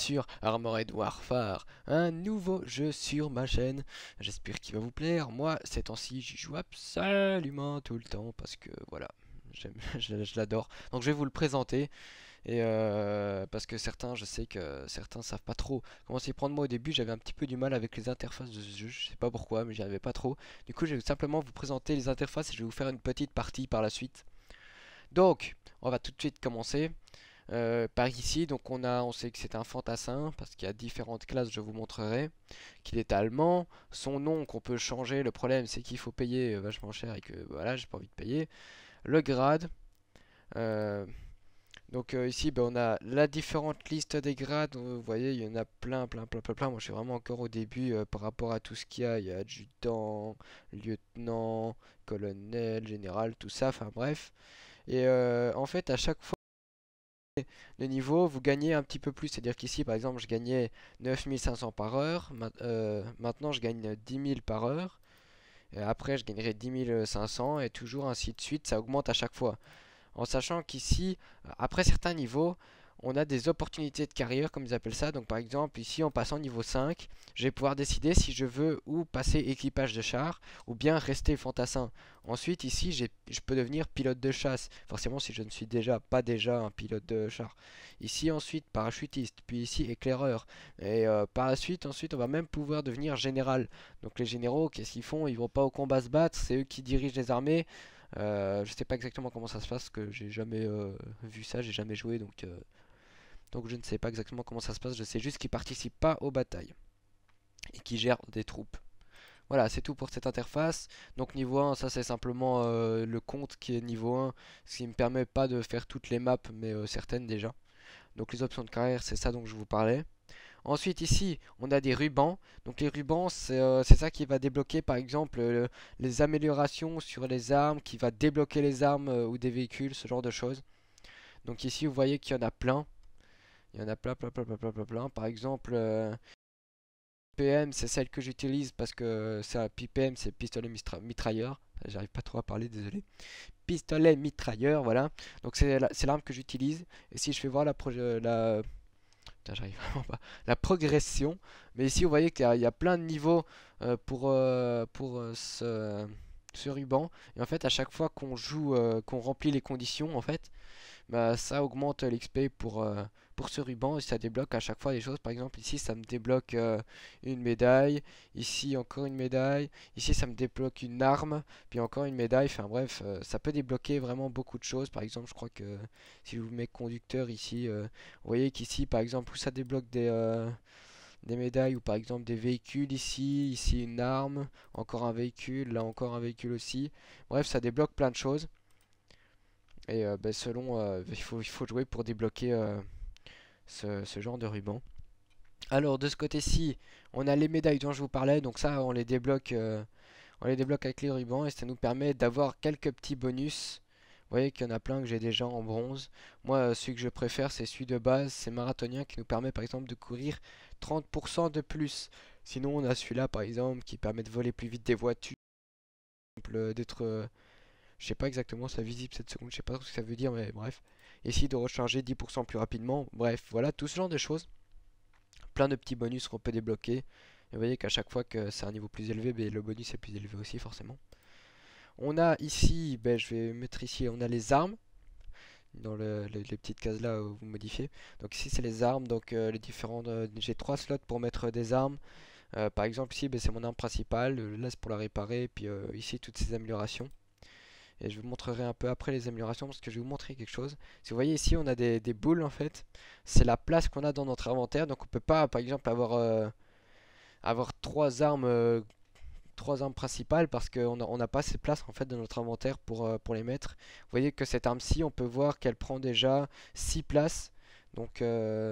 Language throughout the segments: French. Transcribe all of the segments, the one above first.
sur Armored Warfare, un nouveau jeu sur ma chaîne. J'espère qu'il va vous plaire. Moi, ces temps-ci, j'y joue absolument tout le temps parce que voilà, je l'adore. Donc je vais vous le présenter et parce que certains, je sais que certains savent pas trop comment s'y prendre. Moi, au début, j'avais un petit peu du mal avec les interfaces de ce jeu. Je sais pas pourquoi, mais j'y arrivais pas trop. Du coup, je vais simplement vous présenter les interfaces et je vais vous faire une petite partie par la suite. Donc, on va tout de suite commencer. Par ici, donc on sait que c'est un fantassin parce qu'il y a différentes classes, je vous montrerai, qu'il est allemand, son nom qu'on peut changer, le problème c'est qu'il faut payer vachement cher et que voilà, j'ai pas envie de payer, le grade, euh, ici ben, on a la différente liste des grades, vous voyez il y en a plein, moi je suis vraiment encore au début par rapport à tout ce qu'il y a adjudant, lieutenant, colonel, général, tout ça, enfin bref, et en fait à chaque fois le niveau, vous gagnez un petit peu plus. C'est-à-dire qu'ici, par exemple, je gagnais 9500 par heure. Maintenant, je gagne 10 000 par heure. Et après, je gagnerai 10 500 et toujours ainsi de suite. Ça augmente à chaque fois. En sachant qu'ici, après certains niveaux, on a des opportunités de carrière, comme ils appellent ça. Donc par exemple, ici en passant niveau 5, je vais pouvoir décider si je veux ou passer équipage de char, ou bien rester fantassin. Ensuite, ici, je peux devenir pilote de chasse. Forcément, si je ne suis pas déjà un pilote de char. Ici, ensuite, parachutiste, puis ici, éclaireur. Et par la suite, ensuite, on va même pouvoir devenir général. Donc les généraux, qu'est-ce qu'ils font? Ils vont pas au combat se battre, c'est eux qui dirigent les armées. Je sais pas exactement comment ça se passe, parce que j'ai jamais vu ça, j'ai jamais joué, donc je ne sais pas exactement comment ça se passe. Je sais juste qu'ils participent pas aux batailles et qu'ils gèrent des troupes. Voilà, c'est tout pour cette interface. Donc niveau 1, ça c'est simplement le compte qui est niveau 1, ce qui me permet pas de faire toutes les maps, mais certaines déjà. Donc les options de carrière, c'est ça dont je vous parlais. Ensuite ici on a des rubans. Donc les rubans c'est ça qui va débloquer par exemple les améliorations sur les armes, qui va débloquer les armes ou des véhicules, ce genre de choses. Donc ici vous voyez qu'il y en a plein. Il y en a plein. Par exemple PM c'est celle que j'utilise parce que c'est un PPM, c'est pistolet mitrailleur. J'arrive pas trop à parler, désolé. Pistolet mitrailleur, voilà. Donc c'est l'arme que j'utilise. Et si je fais voir putain, j'arrive vraiment pas. La progression. Mais ici, vous voyez qu'il y a plein de niveaux ce ruban. Et en fait, à chaque fois qu'on joue, qu'on remplit les conditions, en fait, bah, ça augmente l'XP pour ce ruban. Et ça débloque à chaque fois des choses. Par exemple, ici, ça me débloque une médaille. Ici, encore une médaille. Ici, ça me débloque une arme. Puis encore une médaille. Enfin bref, ça peut débloquer vraiment beaucoup de choses. Par exemple, je crois que si je vous mets conducteur ici, vous voyez qu'ici, par exemple, où ça débloque des médailles ou par exemple des véhicules ici une arme, encore un véhicule, là encore un véhicule aussi. Bref, ça débloque plein de choses. Et ben, selon, il faut jouer pour débloquer ce genre de ruban. Alors de ce côté-ci, on a les médailles dont je vous parlais, donc ça on les débloque avec les rubans et ça nous permet d'avoir quelques petits bonus. Vous voyez qu'il y en a plein que j'ai déjà en bronze. Moi, celui que je préfère, c'est celui de base, c'est marathonien qui nous permet par exemple de courir 30% de plus. Sinon, on a celui-là par exemple qui permet de voler plus vite des voitures, d'être, je sais pas exactement sa visible cette seconde, je sais pas trop ce que ça veut dire, mais bref. Ici, de recharger 10% plus rapidement. Bref, voilà, tout ce genre de choses. Plein de petits bonus qu'on peut débloquer. Et vous voyez qu'à chaque fois que c'est un niveau plus élevé, ben, le bonus est plus élevé aussi forcément. On a ici, ben, je vais mettre ici, on a les armes. Dans les petites cases là où vous modifiez. Donc ici c'est les armes, donc les différentes. J'ai 3 slots pour mettre des armes. Par exemple ici ben, c'est mon arme principale, là c'est pour la réparer, puis ici toutes ces améliorations. Et je vous montrerai un peu après les améliorations parce que je vais vous montrer quelque chose. Si vous voyez ici on a des boules en fait, c'est la place qu'on a dans notre inventaire, donc on peut pas par exemple avoir trois armes principales parce qu'on n'a pas assez de place en fait dans notre inventaire pour les mettre. Vous voyez que cette arme-ci, on peut voir qu'elle prend déjà 6 places. Donc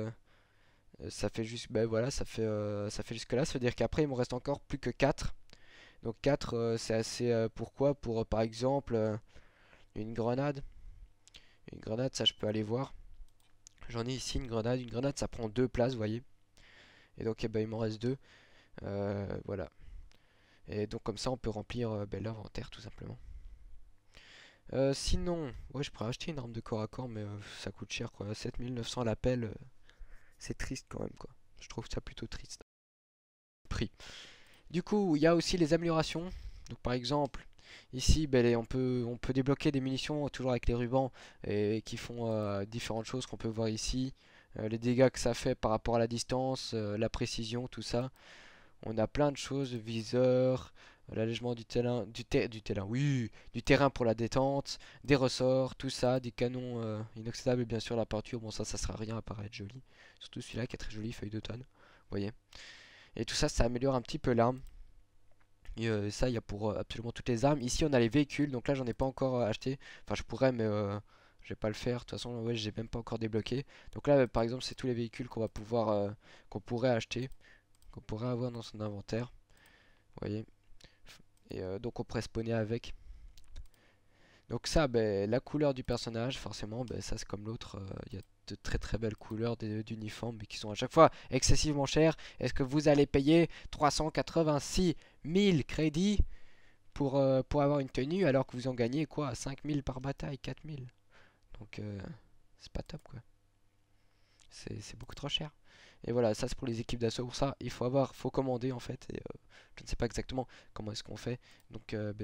ça fait juste, ben voilà, ça fait jusque là. Ça veut dire qu'après il me reste encore plus que 4. Donc 4 c'est assez, pourquoi? Pour par exemple une grenade. Une grenade, ça je peux aller voir. J'en ai ici une grenade. Une grenade ça prend 2 places, vous voyez. Et donc eh ben, il m'en reste 2. Voilà. Et donc comme ça on peut remplir ben, l'inventaire tout simplement. Sinon, ouais, je pourrais acheter une arme de corps à corps, mais ça coûte cher quoi. 7900 l'appel, C'est triste quand même, quoi. Je trouve ça plutôt triste. Prix. Du coup, il y a aussi les améliorations. Donc par exemple, ici, ben, on peut débloquer des munitions toujours avec les rubans et qui font différentes choses qu'on peut voir ici. Les dégâts que ça fait par rapport à la distance, la précision, tout ça. On a plein de choses, viseur, l'allègement du terrain pour la détente, des ressorts, tout ça, des canons inoxydables et bien sûr la peinture. Bon, ça sert à rien à part être joli. Surtout celui-là qui est très joli, feuille d'automne. Vous voyez. Et tout ça, ça améliore un petit peu l'arme. Et ça, il y a pour absolument toutes les armes. Ici, on a les véhicules. Donc là, j'en ai pas encore acheté. Enfin, je pourrais, mais je vais pas le faire. De toute façon, ouais, j'ai même pas encore débloqué. Donc là, par exemple, c'est tous les véhicules qu'on va pouvoir, qu'on pourrait acheter, qu'on pourrait avoir dans son inventaire. Vous voyez. Et donc, on pourrait spawner avec. Donc ça, ben, la couleur du personnage, forcément, ben, ça c'est comme l'autre. Il y a de très très belles couleurs d'uniformes, mais qui sont à chaque fois excessivement chères. Est-ce que vous allez payer 386 000 crédits pour avoir une tenue alors que vous en gagnez quoi 5 000 par bataille, 4 000. Donc c'est pas top quoi. C'est beaucoup trop cher. Et voilà, ça c'est pour les équipes d'assaut. Pour ça, faut commander en fait. Et je ne sais pas exactement comment est-ce qu'on fait. Donc ben,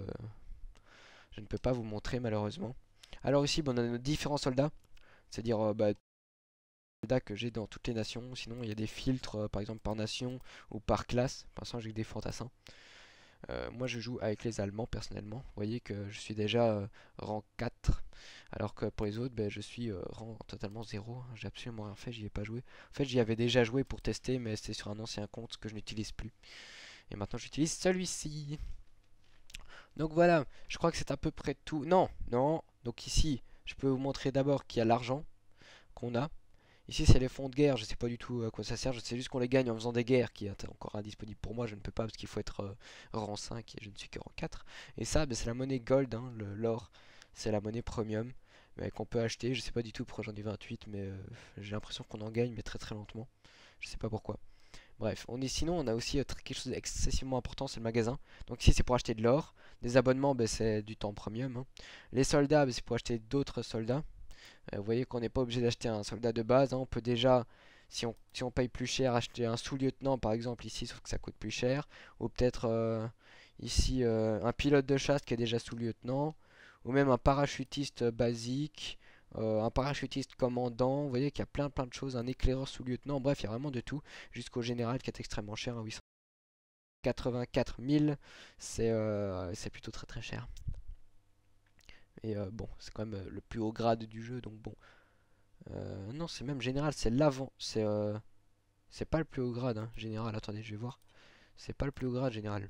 je ne peux pas vous montrer malheureusement. Alors ici, bon, on a nos différents soldats. C'est-à-dire bah, soldats que j'ai dans toutes les nations. Sinon, il y a des filtres, par exemple par nation ou par classe. Pour l'instant, j'ai que des fantassins. Moi je joue avec les Allemands personnellement. Vous voyez que je suis déjà rang 4. Alors que pour les autres, ben, je suis rang totalement 0. J'ai absolument rien fait, j'y ai pas joué. En fait, j'y avais déjà joué pour tester, mais c'était sur un ancien compte que je n'utilise plus. Et maintenant j'utilise celui-ci. Donc voilà, je crois que c'est à peu près tout. Non, non. Donc ici, je peux vous montrer d'abord qu'il y a l'argent qu'on a. Ici, c'est les fonds de guerre. Je sais pas du tout à quoi ça sert. Je sais juste qu'on les gagne en faisant des guerres qui est encore indisponible pour moi. Je ne peux pas parce qu'il faut être rang 5 et je ne suis que rang 4. Et ça, ben, c'est la monnaie gold. Hein, l'or, c'est la monnaie premium qu'on peut acheter. Je sais pas du tout pourquoi j'en ai 28, mais j'ai l'impression qu'on en gagne, mais très très lentement. Je sais pas pourquoi. Bref, sinon on a aussi quelque chose d'excessivement important, c'est le magasin. Donc ici c'est pour acheter de l'or. Des abonnements, ben, c'est du temps premium. Hein. Les soldats, ben, c'est pour acheter d'autres soldats. Vous voyez qu'on n'est pas obligé d'acheter un soldat de base. Hein. On peut déjà, si on paye plus cher, acheter un sous-lieutenant par exemple ici, sauf que ça coûte plus cher. Ou peut-être ici un pilote de chasse qui est déjà sous-lieutenant. Ou même un parachutiste basique. Un parachutiste commandant. Vous voyez qu'il y a plein de choses. Un éclaireur sous-lieutenant. Bref, il y a vraiment de tout. Jusqu'au général qui est extrêmement cher à 884 000. C'est plutôt très très cher. Et bon, c'est quand même le plus haut grade du jeu, donc bon. Non, c'est même général, c'est l'avant. C'est pas le plus haut grade, hein, général. Attendez, je vais voir. C'est pas le plus haut grade général.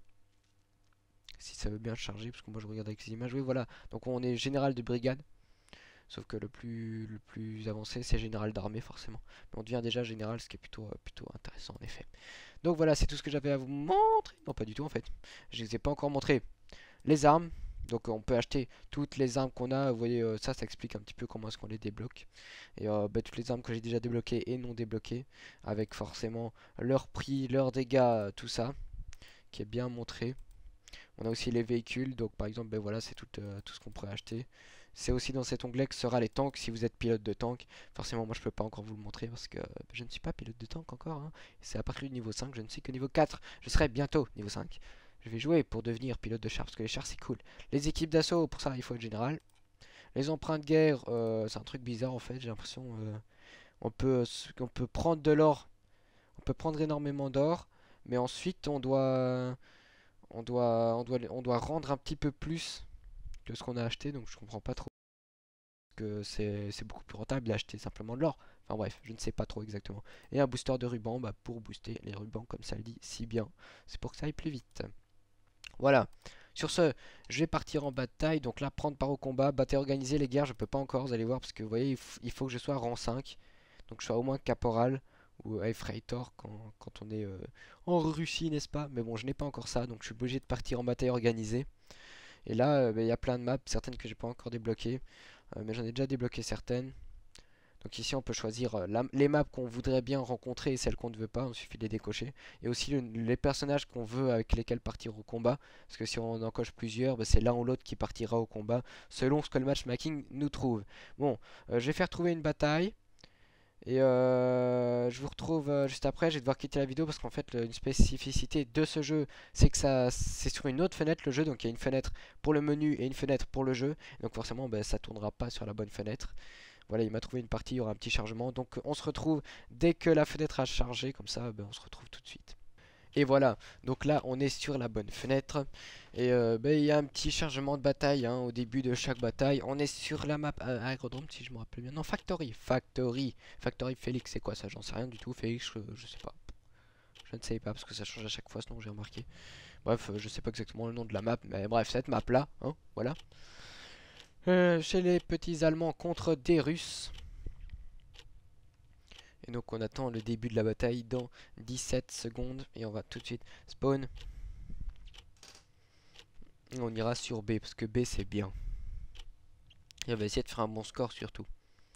Si ça veut bien charger, parce que moi je regarde avec ces images. Oui, voilà. Donc on est général de brigade. Sauf que le plus avancé, c'est général d'armée, forcément. Mais on devient déjà général, ce qui est plutôt intéressant, en effet. Donc voilà, c'est tout ce que j'avais à vous montrer. Non, pas du tout, en fait. Je ne les ai pas encore montré. Les armes. Donc on peut acheter toutes les armes qu'on a. Vous voyez, ça explique un petit peu comment est-ce qu'on les débloque. Et bah, toutes les armes que j'ai déjà débloquées et non débloquées. Avec forcément leur prix, leurs dégâts, tout ça. Qui est bien montré. On a aussi les véhicules. Donc par exemple, ben voilà, c'est tout ce qu'on pourrait acheter. C'est aussi dans cet onglet que sera les tanks si vous êtes pilote de tank. Forcément, moi je peux pas encore vous le montrer parce que je ne suis pas pilote de tank encore. Hein. C'est à partir du niveau 5, je ne suis que niveau 4. Je serai bientôt niveau 5. Je vais jouer pour devenir pilote de char parce que les chars c'est cool. Les équipes d'assaut, pour ça il faut être général. Les emprunts de guerre, c'est un truc bizarre en fait. J'ai l'impression on peut prendre de l'or, on peut prendre énormément d'or, mais ensuite on doit rendre un petit peu plus que ce qu'on a acheté. Donc je comprends pas trop que c'est beaucoup plus rentable d'acheter simplement de l'or. Enfin bref, je ne sais pas trop exactement. Et un booster de ruban bah, pour booster les rubans comme ça le dit si bien. C'est pour que ça aille plus vite. Voilà. Sur ce, je vais partir en bataille. Donc là, prendre part au combat. Bataille organisée, les guerres, je peux pas encore, vous allez voir. Parce que vous voyez, il faut que je sois rang 5. Donc je sois au moins caporal ou Efreitor quand on est en Russie, n'est-ce pas? Mais bon, je n'ai pas encore ça. Donc je suis obligé de partir en bataille organisée. Et là, bah, il y a plein de maps, certaines que j'ai pas encore débloquées. Mais j'en ai déjà débloqué certaines. Donc ici on peut choisir les maps qu'on voudrait bien rencontrer et celles qu'on ne veut pas, il suffit de les décocher. Et aussi les personnages qu'on veut avec lesquels partir au combat. Parce que si on en coche plusieurs, bah, c'est l'un ou l'autre qui partira au combat selon ce que le matchmaking nous trouve. Bon, je vais faire trouver une bataille. Et je vous retrouve juste après. Je vais devoir quitter la vidéo parce qu'en fait, une spécificité de ce jeu, c'est que c'est sur une autre fenêtre le jeu. Donc il y a une fenêtre pour le menu et une fenêtre pour le jeu. Donc forcément, ben, ça tournera pas sur la bonne fenêtre. Voilà, il m'a trouvé une partie, il y aura un petit chargement. Donc on se retrouve dès que la fenêtre a chargé. Comme ça, ben, on se retrouve tout de suite. Et voilà, donc là on est sur la bonne fenêtre. Et ben, il y a un petit chargement de bataille hein, au début de chaque bataille. On est sur la map aérodrome si je me rappelle bien. Non, Factory, Factory Félix, c'est quoi ça? J'en sais rien du tout. Félix, je sais pas. Je ne sais pas parce que ça change à chaque fois, sinon j'ai remarqué. Bref, je sais pas exactement le nom de la map, mais bref, cette map là, hein, voilà. Chez les petits Allemands contre des Russes. Et donc on attend le début de la bataille dans 17 secondes. Et on va tout de suite spawn. Et on ira sur B parce que B c'est bien. Et on va essayer de faire un bon score surtout.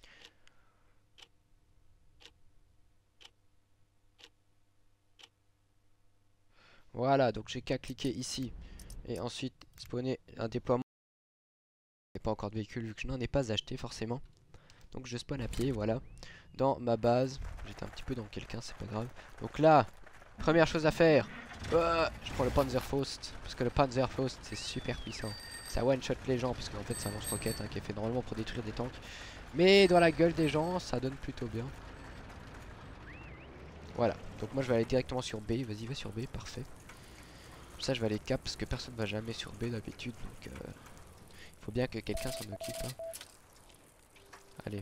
Voilà, donc j'ai qu'à cliquer ici. Et ensuite spawner un déploiement. Il n'y a pas encore de véhicule vu que je n'en ai pas acheté forcément. Donc je spawn à pied, voilà. Dans ma base. J'étais un petit peu dans quelqu'un, c'est pas grave. Donc là, première chose à faire. Je prends le Panzerfaust. Parce que le Panzerfaust c'est super puissant. Ça one shot les gens parce qu'en fait c'est un lance-roquette hein, qui est fait normalement pour détruire des tanks. Mais dans la gueule des gens, ça donne plutôt bien. Voilà, donc moi je vais aller directement sur B. Vas-y, va sur B, parfait. Comme ça je vais aller cap parce que personne ne va jamais sur B d'habitude. Donc il faut bien que quelqu'un s'en occupe hein. Allez.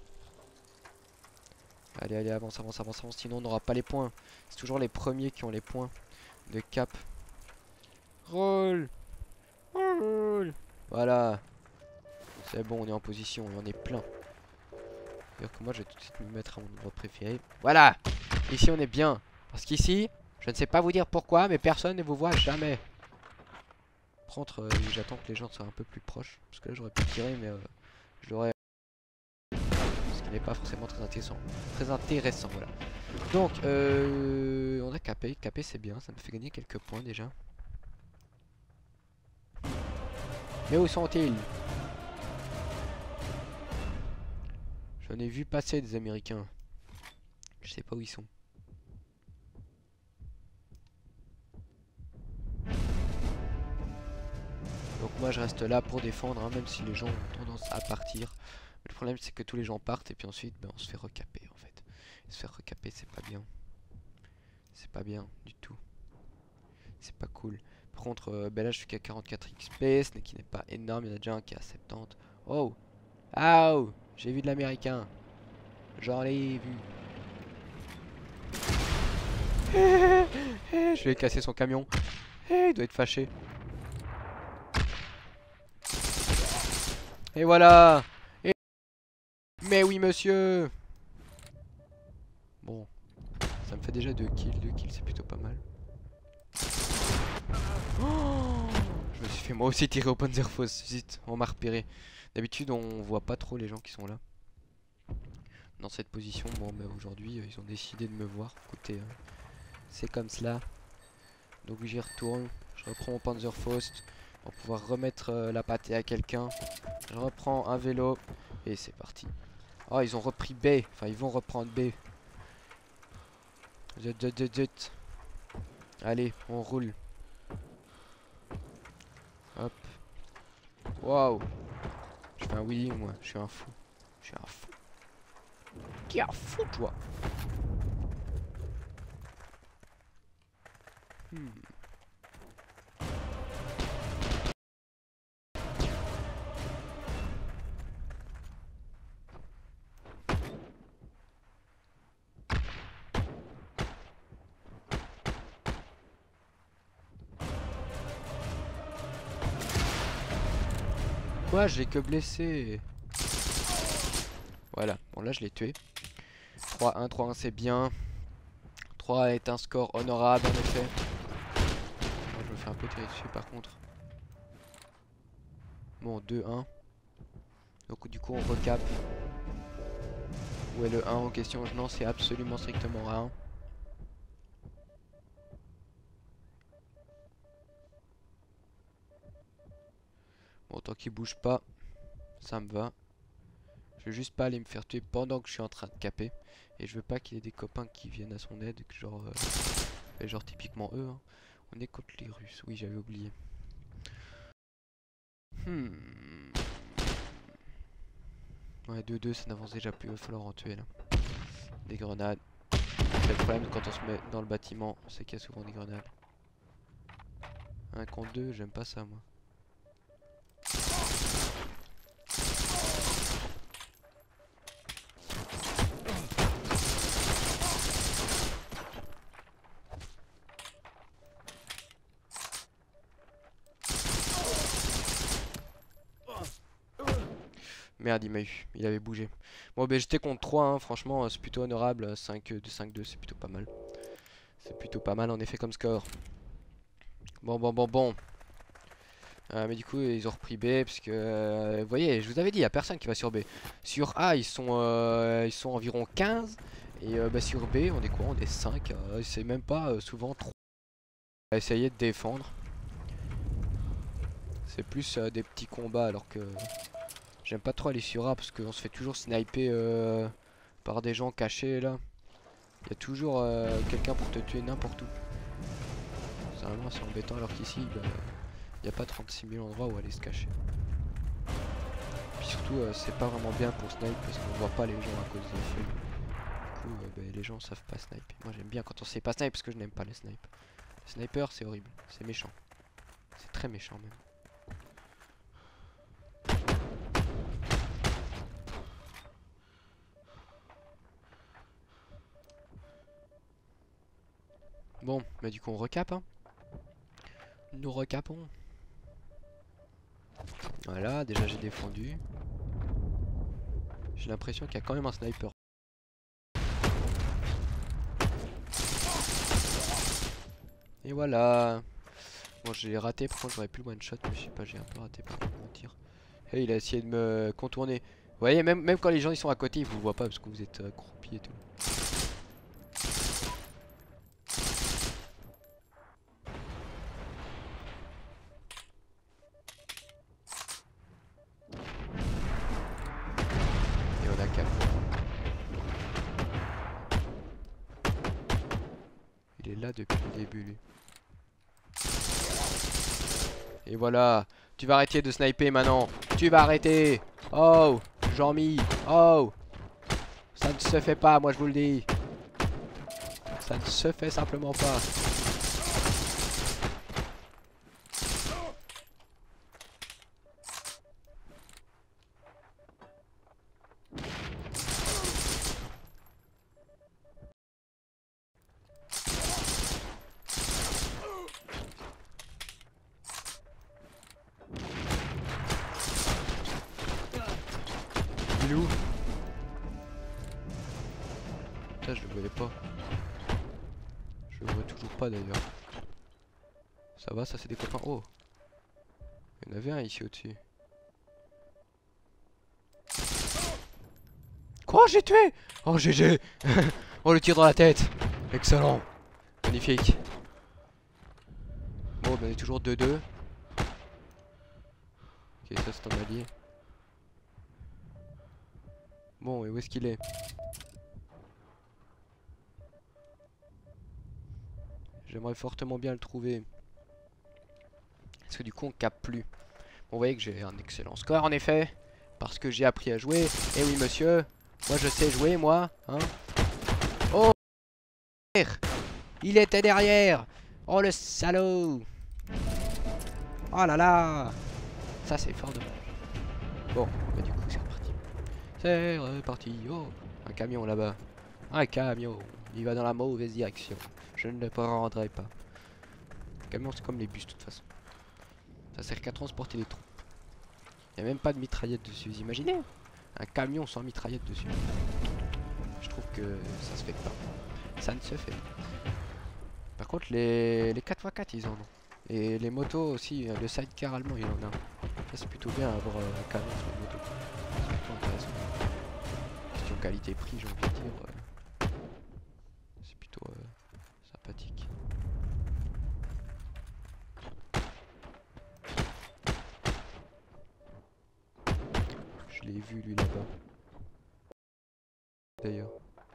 Allez, avance, avance, avance, avance, sinon on n'aura pas les points. C'est toujours les premiers qui ont les points de cap. Roll. Roll. Voilà. C'est bon, on est en position, on en est plein. D'ailleurs que moi je vais tout de suite me mettre à mon endroit préféré. Voilà. Ici on est bien. Parce qu'ici, je ne sais pas vous dire pourquoi, mais personne ne vous voit jamais. Par contre, j'attends que les gens soient un peu plus proches. Parce que là j'aurais pu tirer, mais je l'aurais... Ce qui n'est pas forcément très intéressant. Très intéressant, voilà. Donc, on a capé. Capé c'est bien, ça me fait gagner quelques points déjà. Mais où sont-ils? J'en ai vu passer des Américains. Je sais pas où ils sont. Donc moi je reste là pour défendre, hein, même si les gens ont tendance à partir. Mais le problème c'est que tous les gens partent et puis ensuite ben, on se fait recaper en fait. Et se faire recaper c'est pas bien. C'est pas bien du tout. C'est pas cool. Par contre, ben là je suis qu'à 44 XP, ce qui n'est pas énorme, il y en a déjà un qui est à 70. Oh! Ow! J'ai vu de l'américain. J'en ai vu. Je vais casser son camion. Il doit être fâché. Et voilà! Et... Mais oui monsieur! Bon, ça me fait déjà 2 kills. 2 kills c'est plutôt pas mal. Oh, je me suis fait moi aussi tirer au Panzerfaust. Zut, on m'a repéré. D'habitude on voit pas trop les gens qui sont là. Dans cette position, bon mais aujourd'hui ils ont décidé de me voir. Écoutez, c'est comme cela. Donc j'y retourne, je reprends mon Panzerfaust pour pouvoir remettre la pâtée à quelqu'un. Je reprends un vélo et c'est parti. Oh ils ont repris B, enfin ils vont reprendre B. Zut, zut, zut, zut. Allez, on roule. Hop. Waouh. Je fais un wheelie moi, je suis un fou. Je suis un fou. Qui a fou toi? Quoi, je l'ai que blessé. Voilà, bon là je l'ai tué. 3-1, 3-1 c'est bien. 3 est un score honorable en effet. Moi je me fais un peu tirer dessus par contre. Bon 2-1. Donc du coup on recap. Où est le 1 en question? Je n'en sais absolument strictement rien. Bon tant qu'il bouge pas, ça me va. veux juste pas aller me faire tuer pendant que je suis en train de caper. Et je veux pas qu'il y ait des copains qui viennent à son aide, que genre typiquement eux. Hein. On est contre les Russes, oui j'avais oublié. Ouais 2-2 ça n'avance déjà plus, il va falloir en tuer là. Des grenades. Le problème quand on se met dans le bâtiment, c'est qu'il y a souvent des grenades. 1 contre 2, j'aime pas ça moi. Merde, il m'a eu, il avait bougé. Bon, ben j'étais contre 3, hein. Franchement, c'est plutôt honorable. 5-2, c'est plutôt pas mal. C'est plutôt pas mal en effet comme score. Bon. Mais du coup, ils ont repris B parce que vous voyez, je vous avais dit, il n'y a personne qui va sur B. Sur A, ils sont environ 15. Et bah, sur B, on est quoi? On est 5. C'est même pas souvent 3. On va essayer de défendre. C'est plus des petits combats alors que. J'aime pas trop aller sur A parce qu'on se fait toujours sniper par des gens cachés là. Il y a toujours quelqu'un pour te tuer n'importe où. C'est vraiment assez embêtant alors qu'ici bah, il n'y a pas 36 000 endroits où aller se cacher. Puis surtout c'est pas vraiment bien pour sniper parce qu'on voit pas les gens à cause des feuilles. Du coup bah, les gens savent pas sniper. Moi j'aime bien quand on sait pas sniper parce que je n'aime pas les snipers. Les snipers c'est horrible, c'est méchant. C'est très méchant même. Bon, bah du coup on recap hein. Nous recapons. Voilà, déjà j'ai défendu. J'ai l'impression qu'il y a quand même un sniper. Et voilà. Bon j'ai raté, par contre j'aurais pu le one shot, mais je sais pas, j'ai un peu raté pour mentir. Et il a essayé de me contourner. Vous voyez, même quand les gens ils sont à côté, ils vous voient pas parce que vous êtes accroupi et tout. Et on a cap. Il est là depuis le début lui. Et voilà. Tu vas arrêter de sniper maintenant. Tu vas arrêter. Oh, Jean-Mi. Oh. Ça ne se fait pas, moi je vous le dis. Ça ne se fait simplement pas. Il est où? Putain, je le voyais pas. Je le vois toujours pas d'ailleurs. Ça va, ça c'est des copains. Oh. Il y en avait un ici au-dessus. Quoi, j'ai tué? Oh GG. Oh le tir dans la tête. Excellent. Magnifique. Bon ben on est toujours 2-2. Ok ça c'est un allié. Bon et où est-ce qu'il est? J'aimerais fortement bien le trouver. Parce que du coup on capte plus. Bon, vous voyez que j'ai un excellent score en effet. Parce que j'ai appris à jouer. Et oui monsieur. Moi je sais jouer moi. Hein. Oh. Il était derrière. Oh le salaud. Oh là là. Ça c'est fort dommage. Bon bah du coup c'est reparti. C'est reparti. Oh. Un camion là-bas. Un camion. Il va dans la mauvaise direction. Je ne le prendrai pas. Un camion c'est comme les bus de toute façon. Ça sert qu'à transporter les troupes. Il n'y a même pas de mitraillette dessus. Vous imaginez? Un camion sans mitraillette dessus. Je trouve que ça se fait pas. Ça ne se fait pas. Par contre les 4x4 ils en ont. Et les motos aussi, le sidecar allemand il en a. Ça c'est plutôt bien avoir un camion sur une moto. C'est plutôt intéressant. Question qualité-prix j'ai envie de dire. C'est plutôt sympathique. Je l'ai vu lui là-bas. d'ailleurs.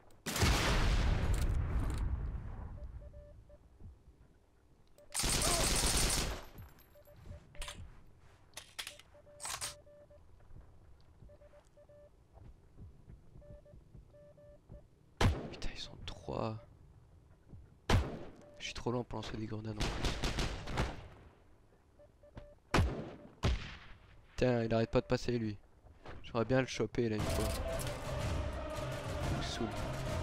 Putain, ils sont 3. Je suis trop lent pour lancer des grenades en plus. Putain, il arrête pas de passer lui. J'aimerais bien le choper là une fois. Il me saoule.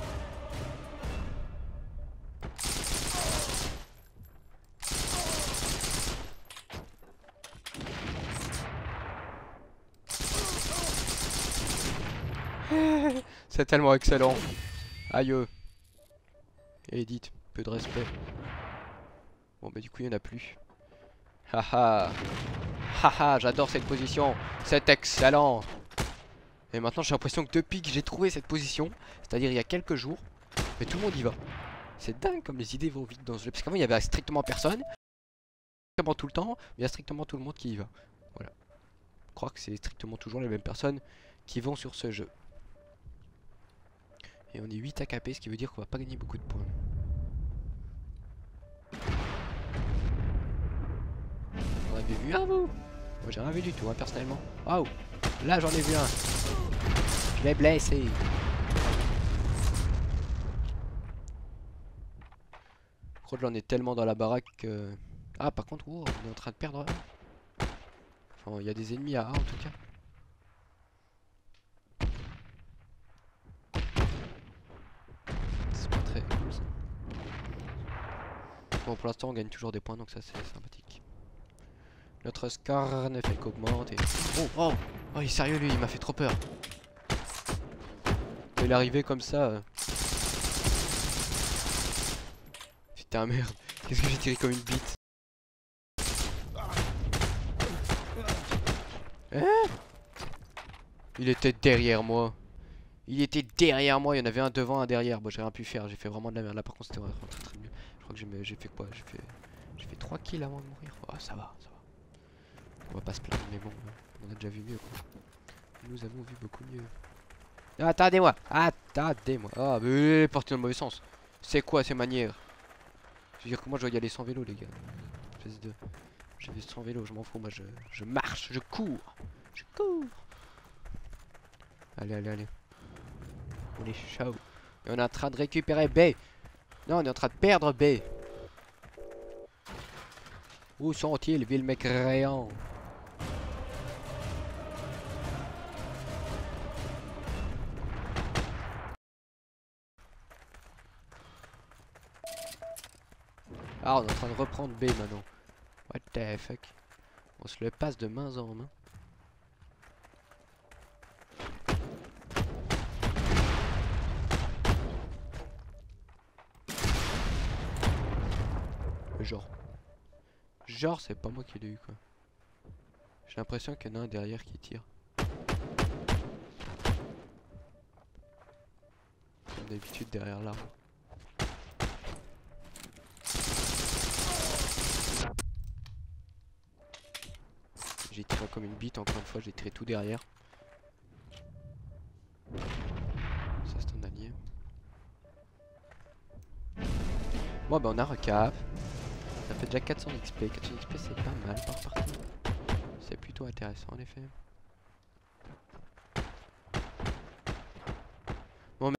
C'est tellement excellent. Aïe. Edith, peu de respect. Bon bah du coup il n'y en a plus. Haha. Haha, j'adore cette position. C'est excellent. Et maintenant j'ai l'impression que depuis que j'ai trouvé cette position, c'est-à-dire il y a quelques jours, mais tout le monde y va. C'est dingue comme les idées vont vite dans ce jeu. Parce qu'avant il y avait strictement personne. Strictement tout le temps, mais il y a strictement tout le monde qui y va. Voilà. Je crois que c'est strictement toujours les mêmes personnes qui vont sur ce jeu. Et on est 8 AKP, ce qui veut dire qu'on va pas gagner beaucoup de points. Vous en avez vu un vous? Moi j'ai rien vu du tout hein, personnellement. Waouh, là j'en ai vu un. Je l'ai blessé. Je crois que j'en ai tellement dans la baraque que... Ah par contre, oh, on est en train de perdre. Enfin il y a des ennemis à A en tout cas. C'est pas très cool ça. Bon pour l'instant on gagne toujours des points donc ça c'est sympathique. Notre score ne fait qu'augmenter. Oh, oh, oh, il est sérieux lui, il m'a fait trop peur. Il est arrivé comme ça. Putain merde, qu'est-ce que j'ai tiré comme une bite. Hein? Il était derrière moi. Il était derrière moi, il y en avait un devant, un derrière. Bon j'ai rien pu faire, j'ai fait vraiment de la merde. Là par contre c'était vraiment très mieux. Je crois que j'ai fait quoi? J'ai fait 3 kills avant de mourir. Oh ça va, ça va. On va pas se plaindre mais bon, on a déjà vu mieux quoi. Nous avons vu beaucoup mieux. Attendez-moi, attendez-moi. Ah mais partez dans le mauvais sens. C'est quoi ces manières? Je veux dire que moi je dois y aller sans vélo les gars. Je vais sans vélo, je m'en fous, moi je marche, je cours. Je cours. Allez, allez, allez. On est chaud. Et on est en train de récupérer B. Non, on est en train de perdre B. Où sont-ils, ville mécréants? Ah, on est en train de reprendre B maintenant. What the fuck? On se le passe de main en main. Genre c'est pas moi qui l'ai eu quoi. J'ai l'impression qu'il y en a un derrière qui tire. Comme d'habitude derrière l'arbre. J'ai tiré comme une bite encore une fois, j'ai tiré tout derrière. Ça c'est un allié. Bon bah on a recap. Ça fait déjà 400 XP. 400 XP c'est pas mal par partie. C'est plutôt intéressant en effet. Bon mais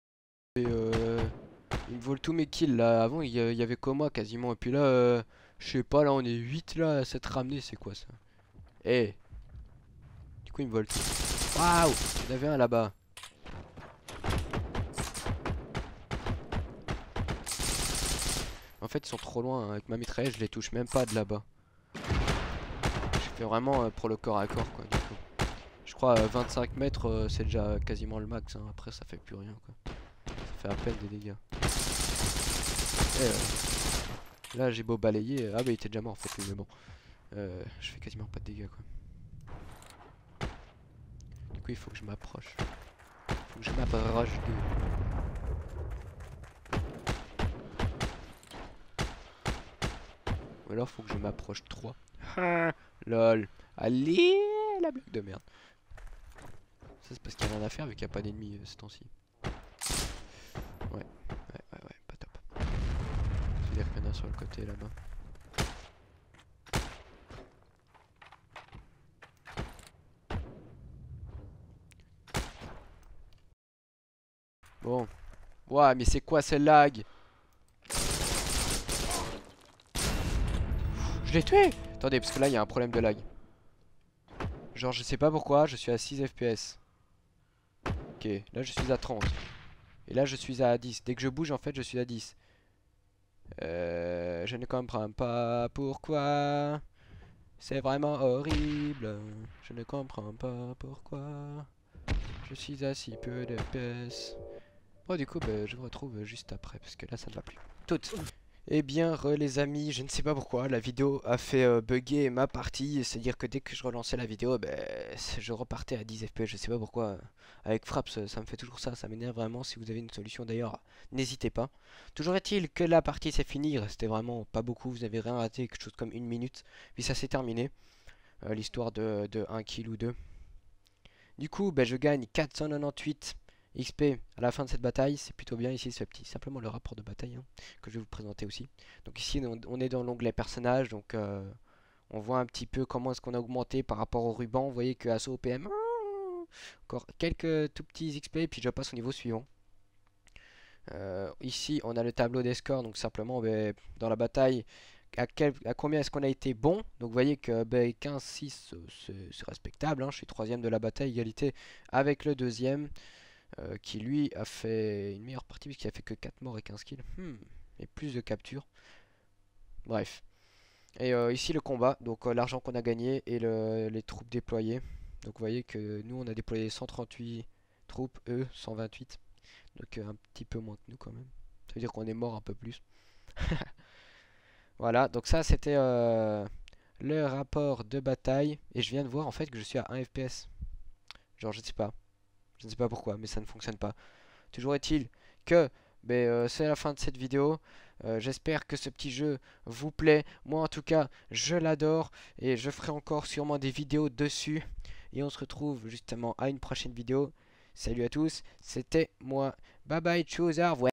il me vole tous mes kills là. Avant il y avait que moi quasiment. Et puis là je sais pas, là on est 8 là à s'être ramené. C'est quoi ça? Eh, du coup il me vole tout. Waouh, il y en avait un là-bas. En fait ils sont trop loin hein. Avec ma mitrailleuse je les touche même pas de là-bas. Je fais vraiment pour le corps à corps quoi du coup. Je crois 25 mètres c'est déjà quasiment le max hein. Après ça fait plus rien quoi. Ça fait à peine des dégâts. Et, là j'ai beau balayer. Ah bah il était déjà mort en fait lui mais bon. Je fais quasiment pas de dégâts quoi. Du coup il faut que je m'approche. Faut que je m'approche de... Ou alors faut que je m'approche 3. Lol. Allez, la blague de merde. Ça c'est parce qu'il y a rien à faire vu qu'il n'y a pas d'ennemis ce temps-ci. Ouais, pas top. C'est-à-dire qu'il y en a sur le côté là-bas. Bon. Ouah, mais c'est quoi ce lag? Je l'ai tué! Attendez, parce que là, il y a un problème de lag. Genre, je sais pas pourquoi, je suis à 6 FPS. Ok, là, je suis à 30. Et là, je suis à 10. Dès que je bouge, en fait, je suis à 10. Je ne comprends pas pourquoi. C'est vraiment horrible. Je ne comprends pas pourquoi. Je suis à si peu de FPS. Bon, du coup, bah, je me retrouve juste après, parce que là, ça ne va plus. Toutes. Eh bien, les amis, je ne sais pas pourquoi, la vidéo a fait bugger ma partie. C'est-à-dire que dès que je relançais la vidéo, ben, je repartais à 10 FPS. Je sais pas pourquoi. Avec Fraps, ça me fait toujours ça. Ça m'énerve vraiment. Si vous avez une solution d'ailleurs, n'hésitez pas. Toujours est-il que la partie s'est finie. Il restait vraiment pas beaucoup. Vous avez rien raté, quelque chose comme 1 minute. Puis ça s'est terminé. L'histoire de 1 kill ou 2. Du coup, ben, je gagne 498 XP à la fin de cette bataille. C'est plutôt bien ici, ce petit. Simplement le rapport de bataille hein, que je vais vous présenter aussi. Donc ici, on est dans l'onglet personnages. Donc on voit un petit peu comment est-ce qu'on a augmenté par rapport au ruban. Vous voyez que Assaut OPM, encore quelques tout petits XP. Et puis je passe au niveau suivant. Ici, on a le tableau des scores. Donc simplement, ben, dans la bataille, à combien est-ce qu'on a été bon. Donc vous voyez que ben, 15-6 c'est respectable hein. Je suis troisième de la bataille, égalité avec le deuxième qui lui a fait une meilleure partie puisqu'il a fait que 4 morts et 15 kills et plus de captures. Bref, et ici le combat, donc l'argent qu'on a gagné et les troupes déployées. Donc vous voyez que nous on a déployé 138 troupes, eux 128, donc un petit peu moins que nous quand même. Ça veut dire qu'on est mort un peu plus. Voilà, donc ça c'était le rapport de bataille. Et je viens de voir en fait que je suis à 1 FPS. Genre je ne sais pas pourquoi, mais ça ne fonctionne pas. Toujours est-il que c'est la fin de cette vidéo. J'espère que ce petit jeu vous plaît. Moi en tout cas, je l'adore. Et je ferai encore sûrement des vidéos dessus. Et on se retrouve justement à une prochaine vidéo. Salut à tous, c'était moi. Bye bye, tchuss, au revoir.